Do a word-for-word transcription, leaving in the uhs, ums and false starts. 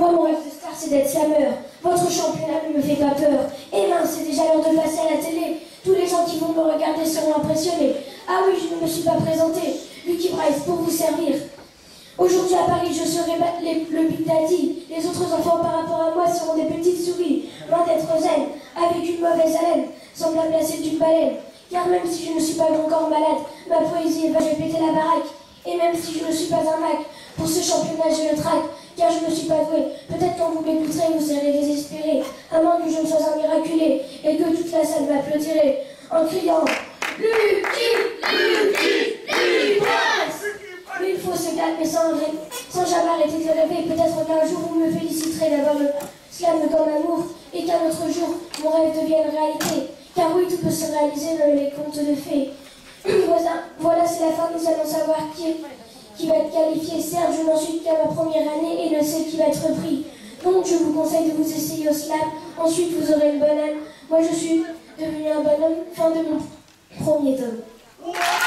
Moi, mon rêve de star, c'est d'être slameur. Votre championnat ne me fait pas peur. Et mince, c'est déjà l'heure de passer à la télé. Tous les gens qui vont me regarder seront impressionnés. Ah oui, je ne me suis pas présenté. Lucky Bryce, pour vous servir. Aujourd'hui à Paris, je serai les, le Big Daddy. Les autres enfants par rapport à moi seront des petites souris, loin d'être zen, avec une mauvaise haleine, semblable à celle d'une baleine. Car même si je ne suis pas encore malade, ma poésie va, je vais péter la baraque. Et même si je ne suis pas un Mac, pour ce championnat je le traque, car je ne suis pas doué. Peut-être quand vous m'écouterez, vous serez désespérés, à moins que je ne sois un miraculé, et que toute la salle m'applaudirait, en criant Lucky, Lucky, Lucky Bryce. Mais il faut se calmer sans, sans jamais arrêter de rêver. Peut-être qu'un jour vous me féliciterez d'avoir le slam comme amour, et qu'un autre jour mon rêve devienne réalité. Car oui, tout peut se réaliser dans les contes de fées. Voilà, voilà c'est la fin, nous allons savoir qui, qui va être qualifié. Certes, je n'en suis qu'à ma première année et ne sais qui va être pris. Donc je vous conseille de vous essayer au slam. Ensuite, vous aurez une bonne âme. Moi, je suis devenu un bonhomme. Fin de mon premier tome.